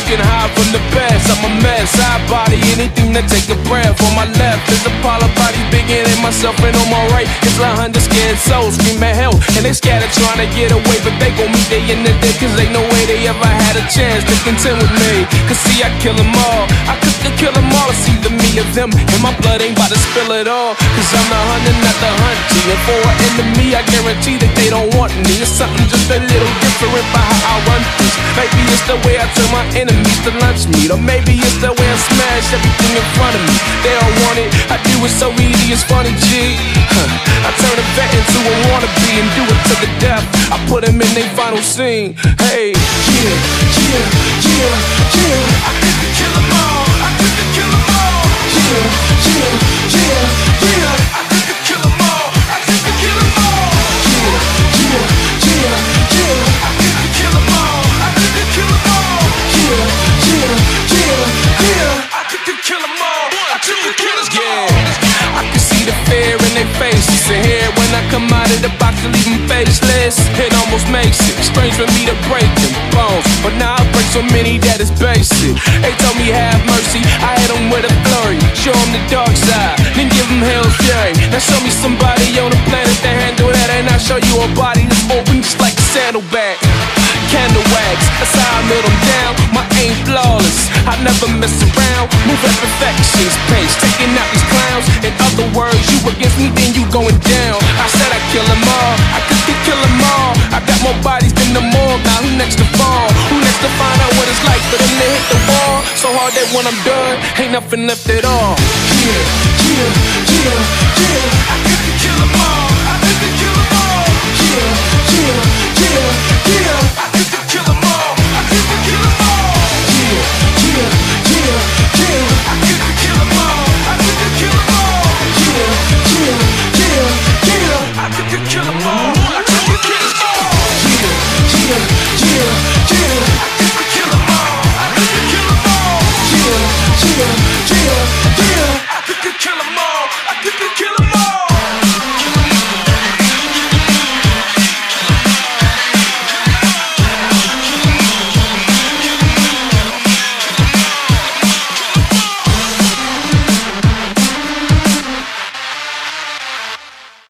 can hide from the best. I'm a mess, I body anything that take a breath. On my left is Apollo body bigger than myself, and on my right is 100 scared souls screaming hell, and they scattered trying to get away, but they gon' meet they in the day, cause ain't no way they ever had a chance to contend with me. Cause see, I kill them all, I could kill them all. It's either me or them, and my blood ain't about to spill it all. Cause I'm the hunter, not the hunted. And for an enemy, I guarantee that they don't want me. It's something just a little different by how I run things. Maybe it's the way I turn my enemies to lunch meat, or maybe it's the way I smash everything in front of me. They don't want it, I do it so easy, it's funny, G. I turn a vet into a wannabe and do it to the death. I put them in their final scene. Hey, yeah, yeah, yeah, yeah. I could kill them all, I could kill them all. Yeah, yeah, yeah, yeah. I could kill them all, I could kill them all. Yeah, yeah, yeah, yeah. I could kill them all, I could kill them all. Yeah, yeah, yeah, yeah. I could kill them all, I could kill them all. I can see the fear in their faces, and hear when I come out of the box and leave them faceless. It almost makes it strange for me to break them bones, but now I break so many that it's basic. They told me have mercy, I hit them with a flurry. Show them the dark side, then give them hell's fury. Now show me somebody on the planet that handle that, and I'll show you a body that's open just like a sandalbag. Candle wags, that's how I melt them down. My aim flawless, I never mess around. Move at perfection's pace, taking out these clowns. In other words, you against me, then you going down. I said I kill them all, I could kill them all. I got more bodies than the morgue, now who next to fall? Who next to find out what it's like for them to hit the wall? So hard that when I'm done, ain't nothing left at all. Yeah, yeah, yeah, yeah.